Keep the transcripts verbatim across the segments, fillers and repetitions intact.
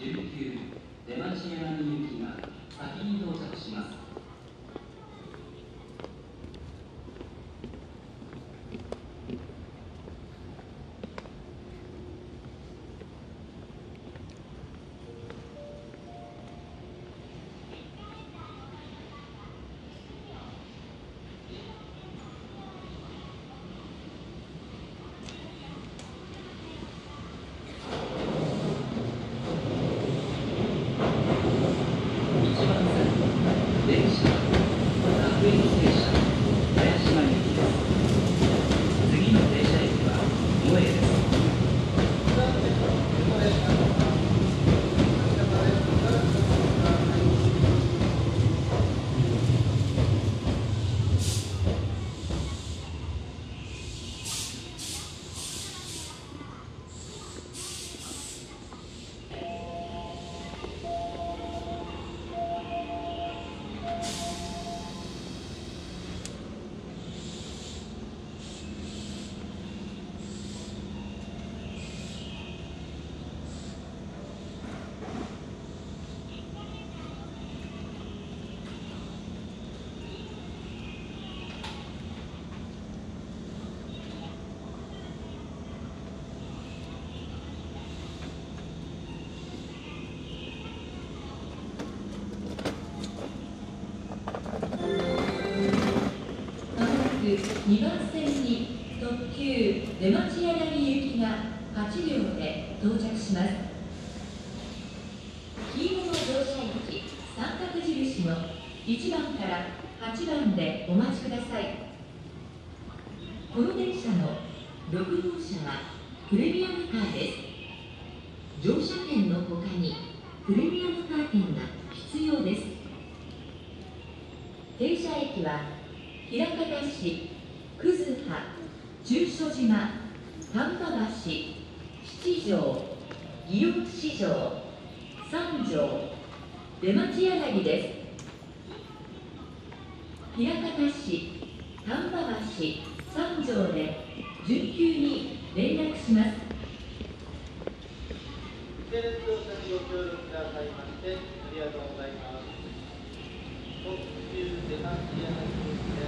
準急出町柳行きが先に到着します。 にばん線に特急出町柳行きがはちびょうで到着します。黄色の乗車位置三角印のいちばんからはちばんでお待ちください。この電車のろくごうしゃはプレミアムカーです。乗車券のほかにプレミアムカー券が必要です。停車駅は枚方市、葛葉、中所島、丹波橋、七条、祇園四条、三条、出町柳です。枚方市、丹波橋、三条で準急に連絡します。 系列乗車にご協力くださいましてありがとうございます。特急出町柳行きです。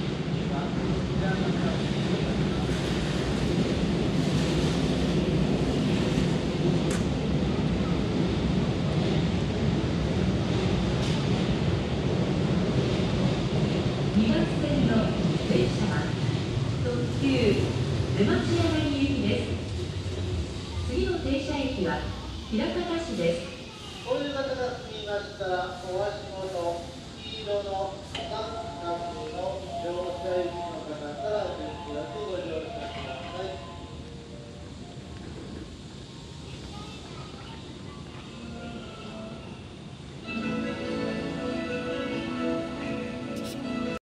にばん線の電車は特急出町柳行きです。次の停車駅は枚方市です。 こういう方が済みましたら、お足元、黄色の三角の乗車駅の方からお出ください。